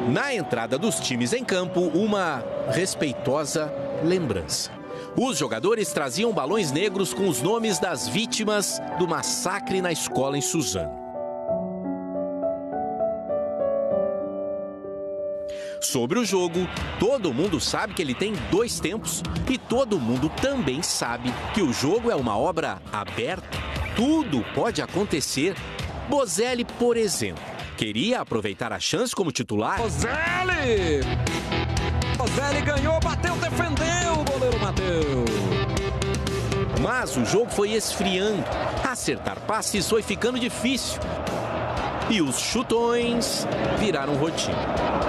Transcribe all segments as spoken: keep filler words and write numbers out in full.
Na entrada dos times em campo, uma respeitosa lembrança. Os jogadores traziam balões negros com os nomes das vítimas do massacre na escola em Suzano. Sobre o jogo, todo mundo sabe que ele tem dois tempos e todo mundo também sabe que o jogo é uma obra aberta. Tudo pode acontecer. Bozelli, por exemplo, queria aproveitar a chance como titular. Bozelli! Bozelli ganhou, bateu, defendeu, o goleiro bateu. Mas o jogo foi esfriando. Acertar passes foi ficando difícil. E os chutões viraram rotina.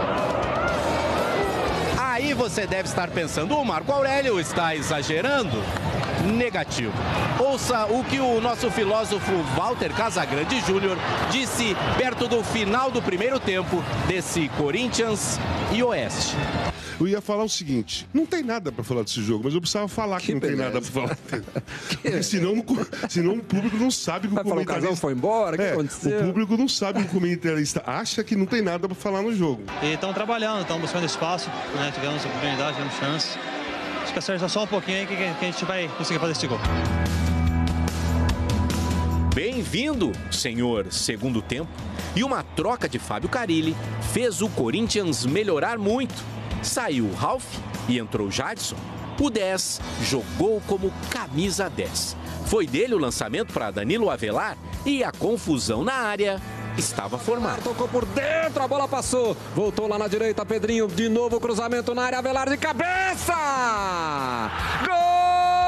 Aí você deve estar pensando, o Marco Aurélio está exagerando? Negativo. Ouça o que o nosso filósofo Walter Casagrande Júnior disse perto do final do primeiro tempo desse Corinthians e Oeste. Eu ia falar o seguinte, não tem nada para falar desse jogo, mas eu precisava falar que, que não beleza. tem nada para falar. Porque senão, senão o público não sabe que o comentarista... Falar, o casal foi embora, o que é, aconteceu? O público não sabe que o comentarista acha que não tem nada para falar no jogo. E estão trabalhando, estão buscando espaço, né? Tivemos oportunidade, tivemos chance. Acho que acerta só um pouquinho aí que, que a gente vai conseguir fazer esse gol. Bem-vindo, senhor segundo tempo. E uma troca de Fábio Carille fez o Corinthians melhorar muito. Saiu o Ralf e entrou o Jadson. O dez jogou como camisa dez. Foi dele o lançamento para Danilo Avelar e a confusão na área estava formada. Tocou por dentro, a bola passou. Voltou lá na direita, Pedrinho. De novo, cruzamento na área, Avelar de cabeça! Gol!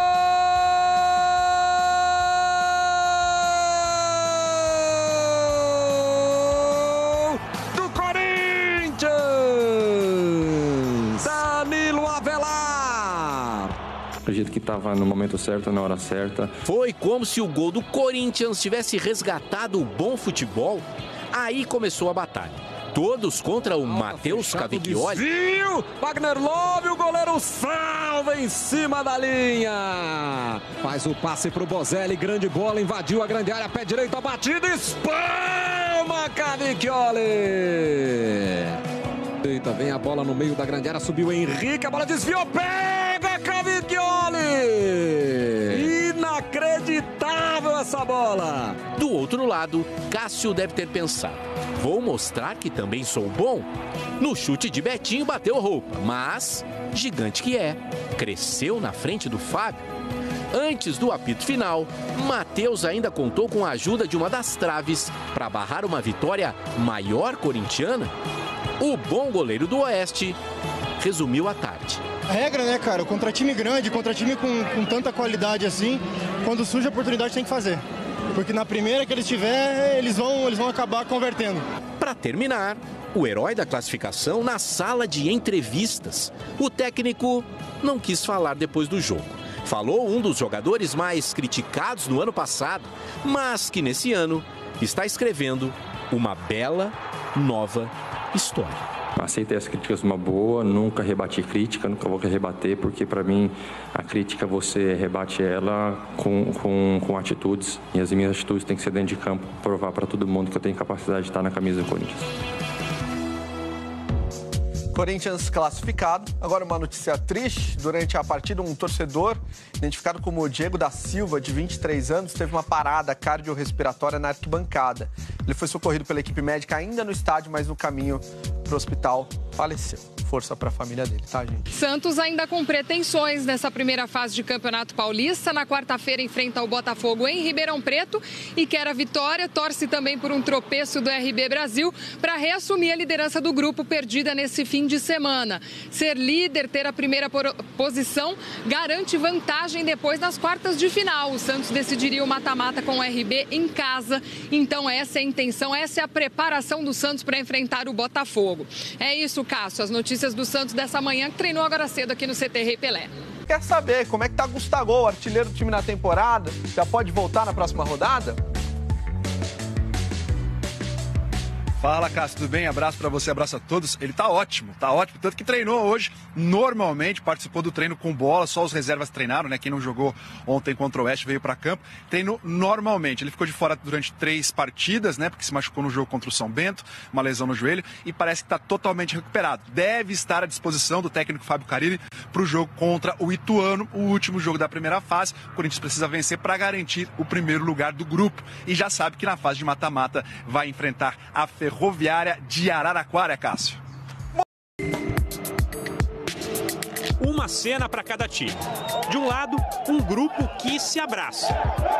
Acredito que estava no momento certo, na hora certa. Foi como se o gol do Corinthians tivesse resgatado o bom futebol. Aí começou a batalha. Todos contra o Matheus Cavicchioli. Desvio! Wagner Love, o goleiro salva em cima da linha. Faz o passe pro Bozelli, grande bola, invadiu a grande área, pé direito, a batida, espalma Cavicchioli. Eita, vem a bola no meio da grande área, subiu Henrique, a bola desviou, pega Cavicchioli! Inacreditável essa bola! Do outro lado, Cássio deve ter pensado, vou mostrar que também sou bom. No chute de Betinho bateu roupa, mas, gigante que é, cresceu na frente do Fábio. Antes do apito final, Matheus ainda contou com a ajuda de uma das traves para barrar uma vitória maior corintiana. O bom goleiro do Oeste resumiu a tarde. A regra, né, cara? Contra time grande, contra time com, com tanta qualidade assim, quando surge a oportunidade tem que fazer. Porque na primeira que eles tiver, eles vão, eles vão acabar convertendo. Para terminar, o herói da classificação na sala de entrevistas. O técnico não quis falar depois do jogo. Falou um dos jogadores mais criticados no ano passado, mas que nesse ano está escrevendo uma bela nova história. Aceitei as críticas uma boa, nunca rebati crítica, nunca vou rebater, porque para mim a crítica você rebate ela com, com, com atitudes, e as minhas atitudes têm que ser dentro de campo, provar para todo mundo que eu tenho capacidade de estar na camisa do Corinthians. Corinthians classificado. Agora uma notícia triste. Durante a partida, um torcedor, identificado como Diego da Silva, de vinte e três anos, teve uma parada cardiorrespiratória na arquibancada. Ele foi socorrido pela equipe médica ainda no estádio, mas no caminho para o hospital faleceu. Força para a família dele, tá, gente? Santos ainda com pretensões nessa primeira fase de Campeonato Paulista. Na quarta-feira enfrenta o Botafogo em Ribeirão Preto e quer a vitória. Torce também por um tropeço do R B Brasil para reassumir a liderança do grupo perdida nesse fim de semana. Ser líder, ter a primeira posição, garante vantagem depois nas quartas de final. O Santos decidiria o mata-mata com o R B em casa. Então essa é a intenção, essa é a preparação do Santos para enfrentar o Botafogo. É isso, Cássio. As notícias do Santos dessa manhã, que treinou agora cedo aqui no C T Rei Pelé. Quer saber como é que tá Gustavo, artilheiro do time na temporada? Já pode voltar na próxima rodada? Fala, Cássio, tudo bem? Abraço pra você, abraço a todos. Ele tá ótimo, tá ótimo. Tanto que treinou hoje, normalmente, participou do treino com bola, só os reservas treinaram, né? Quem não jogou ontem contra o Oeste veio pra campo. Treinou normalmente. Ele ficou de fora durante três partidas, né? Porque se machucou no jogo contra o São Bento, uma lesão no joelho, e parece que tá totalmente recuperado. Deve estar à disposição do técnico Fábio Carilli pro jogo contra o Ituano, o último jogo da primeira fase. O Corinthians precisa vencer para garantir o primeiro lugar do grupo. E já sabe que na fase de mata-mata vai enfrentar a Ferroviária de Araraquara, Cássio. Uma cena para cada time. De um lado, um grupo que se abraça.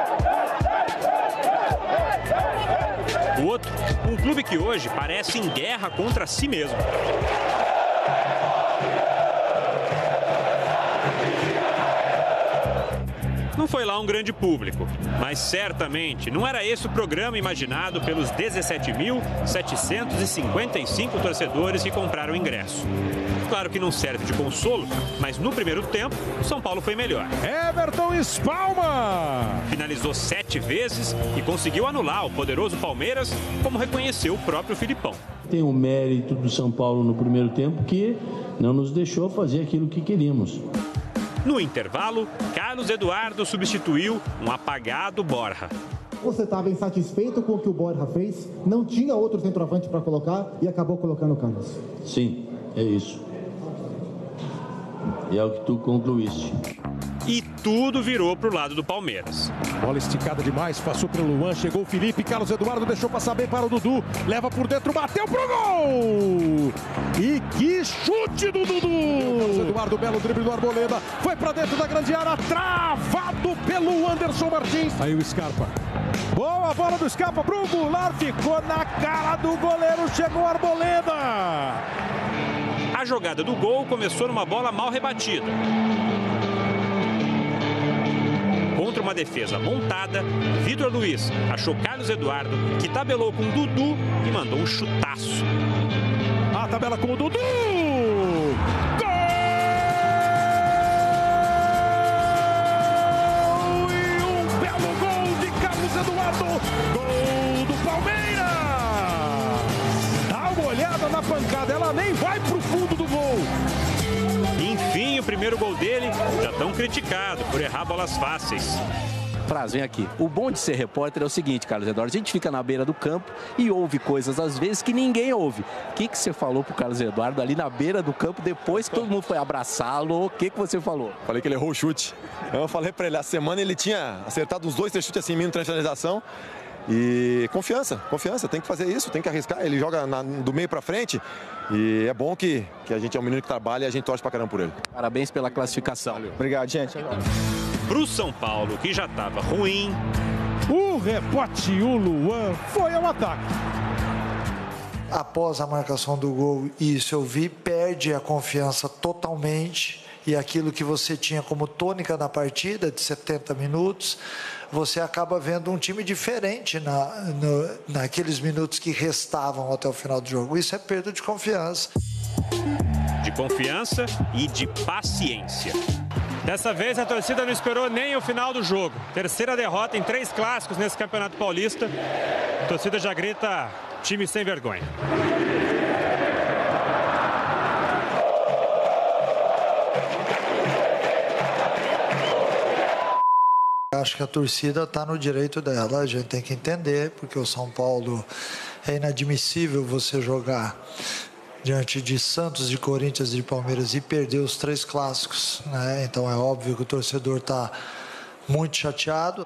Do outro, um clube que hoje parece em guerra contra si mesmo. Não foi lá um grande público, mas certamente não era esse o programa imaginado pelos dezessete mil setecentos e cinquenta e cinco torcedores que compraram o ingresso. Claro que não serve de consolo, mas no primeiro tempo, o São Paulo foi melhor. Everton espalma! Finalizou sete vezes e conseguiu anular o poderoso Palmeiras, como reconheceu o próprio Filipão. Tem o mérito do São Paulo no primeiro tempo que não nos deixou fazer aquilo que queríamos. No intervalo, Carlos Eduardo substituiu um apagado Borja. Você estava insatisfeito com o que o Borja fez, não tinha outro centroavante para colocar e acabou colocando o Carlos. Sim, é isso. E é o que tu concluíste. E tudo virou pro lado do Palmeiras. Bola esticada demais, passou pelo Luan, chegou o Felipe, Carlos Eduardo deixou passar bem para o Dudu, leva por dentro, bateu pro gol! E que chute do Dudu! Carlos Eduardo, belo drible do Arboleda, foi para dentro da grande área, travado pelo Anderson Martins. Aí o Scarpa. Boa bola do Scarpa pro Goulart, ficou na cara do goleiro, chegou o Arboleda. A jogada do gol começou numa bola mal rebatida. Contra uma defesa montada, Vitor Luiz achou Carlos Eduardo, que tabelou com Dudu e mandou um chutaço. A tabela com o Dudu! Gol! E um belo gol de Carlos Eduardo! Gol do Palmeiras! Dá uma olhada na pancada, ela nem vai pro fundo do gol. Enfim, o primeiro gol dele, já tão criticado por errar bolas fáceis. Frase, vem aqui. O bom de ser repórter é o seguinte, Carlos Eduardo, a gente fica na beira do campo e ouve coisas às vezes que ninguém ouve. O que, que você falou pro Carlos Eduardo ali na beira do campo depois que todo mundo foi abraçá-lo? O que, que você falou? Falei que ele errou o chute. Eu falei pra ele, a semana ele tinha acertado uns dois, três chutes assim, mínimo finalização. E confiança, confiança, tem que fazer isso, tem que arriscar. Ele joga na, do meio pra frente e é bom que, que a gente é um menino que trabalha e a gente torce pra caramba por ele. Parabéns pela classificação. Valeu. Obrigado, gente. Pro São Paulo, que já tava ruim, o rebote, o Luan foi ao ataque. Após a marcação do gol, isso eu vi, perde a confiança totalmente. E aquilo que você tinha como tônica na partida de setenta minutos, você acaba vendo um time diferente na, no, naqueles minutos que restavam até o final do jogo. Isso é perda de confiança. De confiança e de paciência. Dessa vez a torcida não esperou nem o final do jogo. Terceira derrota em três clássicos nesse Campeonato Paulista. A torcida já grita, time sem vergonha. Acho que a torcida está no direito dela, a gente tem que entender, porque o São Paulo é inadmissível você jogar diante de Santos, de Corinthians e de Palmeiras e perder os três clássicos, né? Então é óbvio que o torcedor está muito chateado.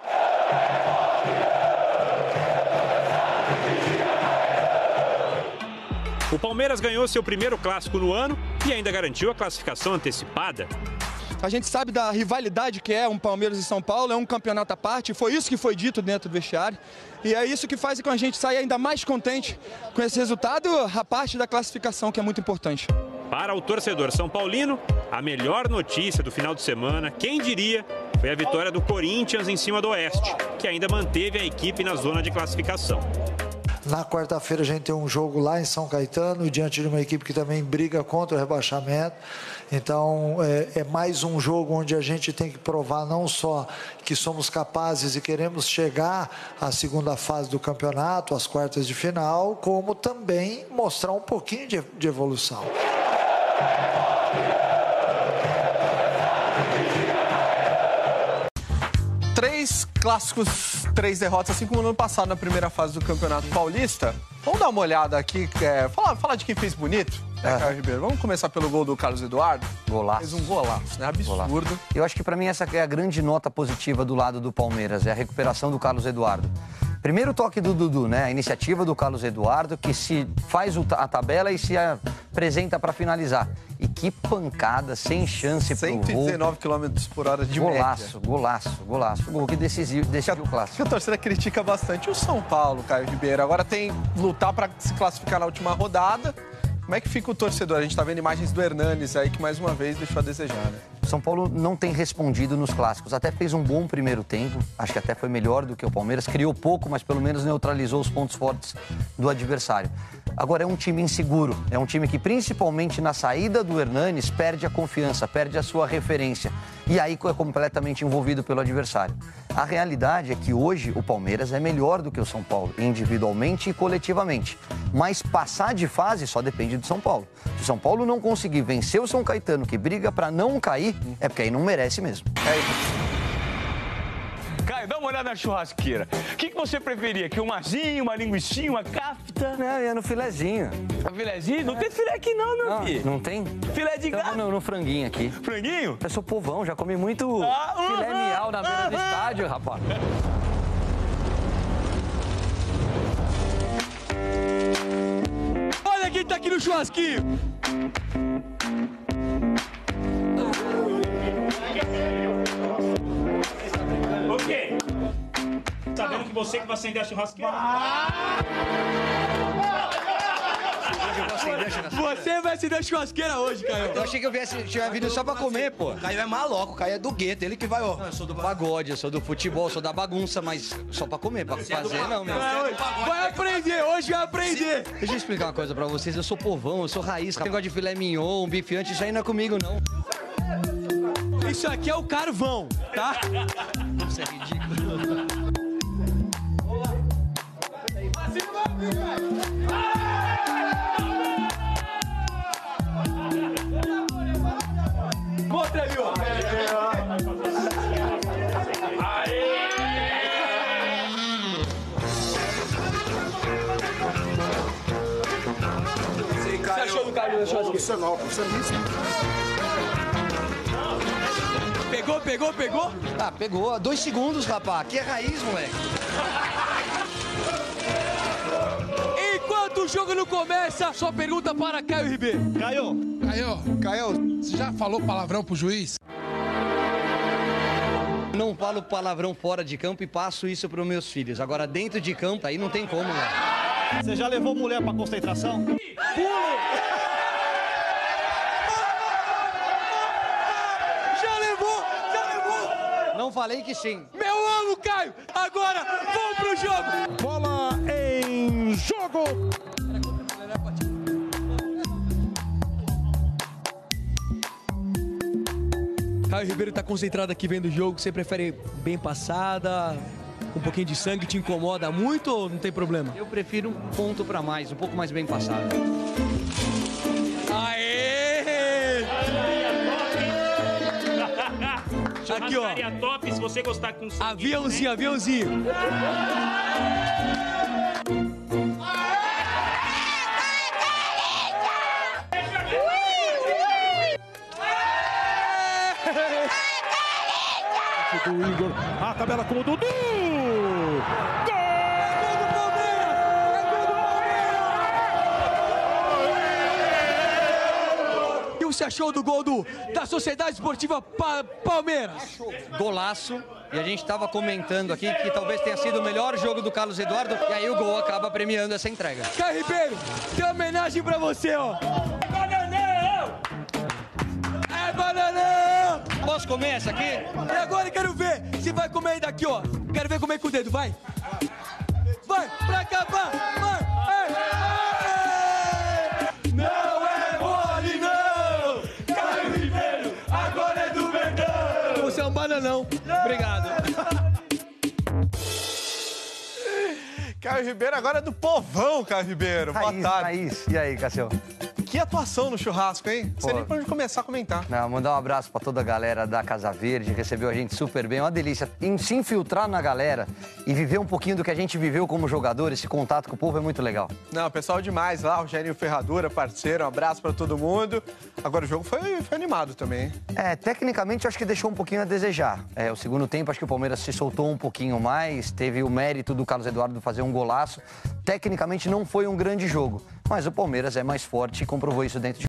O Palmeiras ganhou seu primeiro clássico no ano e ainda garantiu a classificação antecipada. A gente sabe da rivalidade que é um Palmeiras e São Paulo, é um campeonato à parte, foi isso que foi dito dentro do vestiário. E é isso que faz com que a gente saia ainda mais contente com esse resultado, a parte da classificação, que é muito importante. Para o torcedor são paulino, a melhor notícia do final de semana, quem diria, foi a vitória do Corinthians em cima do Oeste, que ainda manteve a equipe na zona de classificação. Na quarta-feira a gente tem um jogo lá em São Caetano, diante de uma equipe que também briga contra o rebaixamento. Então, é, é mais um jogo onde a gente tem que provar não só que somos capazes e queremos chegar à segunda fase do campeonato, às quartas de final, como também mostrar um pouquinho de, de evolução. Três clássicos, três derrotas, assim como no ano passado na primeira fase do Campeonato Paulista. Vamos dar uma olhada aqui, é, falar, falar de quem fez bonito, né, Caio Ribeiro? Vamos começar pelo gol do Carlos Eduardo? Golaço. Fez um golaço, né? Absurdo. Golaço. Eu acho que para mim essa é a grande nota positiva do lado do Palmeiras, é a recuperação do Carlos Eduardo. Primeiro toque do Dudu, né? A iniciativa do Carlos Eduardo, que se faz a tabela e se apresenta para finalizar. E que pancada, sem chance pro gol. cento e dezenove quilômetros por hora de golaço, média. Golaço, golaço, gol que decidiu, decidiu o clássico. A torcida critica bastante o São Paulo, Caio Ribeiro. Agora tem lutar para se classificar na última rodada. Como é que fica o torcedor? A gente tá vendo imagens do Hernanes aí, que mais uma vez deixou a desejar, né? São Paulo não tem respondido nos clássicos. Até fez um bom primeiro tempo. Acho que até foi melhor do que o Palmeiras. Criou pouco, mas pelo menos neutralizou os pontos fortes do adversário. Agora é um time inseguro. É um time que, principalmente na saída do Hernanes, perde a confiança, perde a sua referência. E aí é completamente envolvido pelo adversário. A realidade é que hoje o Palmeiras é melhor do que o São Paulo, individualmente e coletivamente. Mas passar de fase só depende do São Paulo. Se o São Paulo não conseguir vencer o São Caetano, que briga para não cair, é porque aí não merece mesmo. É isso. Caio, dá uma olhada na churrasqueira. O que, que você preferia? Que uma asinha, uma linguicinha, uma cafta? Não, ia no filezinho. No filezinho? Não tem filé aqui não, meu não, filho. Não tem? Filé de gato? No, no franguinho aqui. Franguinho? Eu sou povão, já comi muito ah, uh, filé uh, miau na beira uh, do estádio, rapaz. Olha quem tá aqui no churrasquinho. O quê? Tá vendo que você que vai acender a churrasqueira? Você vai acender a churrasqueira hoje, Caio. Eu achei que eu viesse, tinha vindo só pra comer, pô. Caio é maluco, o Caio é do gueto, ele que vai, ó. Não, eu sou do pagode, eu sou do futebol, eu sou da bagunça, mas só pra comer, pra fazer não, meu. Vai aprender, hoje vai aprender. Deixa eu explicar uma coisa pra vocês, eu sou povão, eu sou raiz, negócio de filé mignon, bife antes, isso aí não é comigo, não. Isso aqui é o carvão, tá? Isso é ridículo. Mostra aí, ó. O que você achou do Carlos? Profissional, profissionalíssimo. Pegou, pegou, pegou? Ah, pegou. Dois segundos, rapaz. Aqui é raiz, moleque. Enquanto o jogo não começa, só pergunta para Caio Ribeiro. Caio. Caio, Caio, você já falou palavrão pro juiz? Não falo palavrão fora de campo e passo isso pros meus filhos. Agora, dentro de campo, aí não tem como, né? Você já levou mulher pra concentração? Pulo! Não falei que sim. Meu amo, Caio! Agora, vamos pro jogo! Bola em jogo! Caio Ribeiro tá concentrado aqui vendo o jogo. Você prefere bem passada? Um pouquinho de sangue te incomoda muito ou não tem problema? Eu prefiro um ponto pra mais, um pouco mais bem passado. Aê! Aqui, ó. Top, se você gostar com sangue, aviãozinho, né? Aviãozinho. Do Igor, a tabela com o Dudu! Gol! O que você achou do gol do, da Sociedade Esportiva pa, Palmeiras? Golaço. E a gente estava comentando aqui que talvez tenha sido o melhor jogo do Carlos Eduardo. E aí o gol acaba premiando essa entrega. Caio Ribeiro, tem uma homenagem pra você, ó. Bananão! É bananão! Posso comer essa aqui? E agora eu quero ver se vai comer daqui, ó. Quero ver comer com o dedo, vai. vai, pra cá, vai, vai, ei, ei. Não é mole, não! Caio Ribeiro, agora é do Verdão! Você é um bananão. Obrigado. Caio Ribeiro agora é do povão, Caio Ribeiro. Boa Raiz, tarde. Raiz. E aí, Cassio? Que atuação no churrasco, hein? Não sei nem pra onde começar a comentar. Não, mandar um abraço pra toda a galera da Casa Verde, recebeu a gente super bem, uma delícia. Em se infiltrar na galera e viver um pouquinho do que a gente viveu como jogador, esse contato com o povo é muito legal. Não, pessoal demais lá, o Rogério Ferradura, parceiro, um abraço pra todo mundo. Agora o jogo foi, foi animado também, hein? É, tecnicamente eu acho que deixou um pouquinho a desejar. É, o segundo tempo acho que o Palmeiras se soltou um pouquinho mais, teve o mérito do Carlos Eduardo fazer um golaço. Tecnicamente não foi um grande jogo, mas o Palmeiras é mais forte e comprovou isso dentro de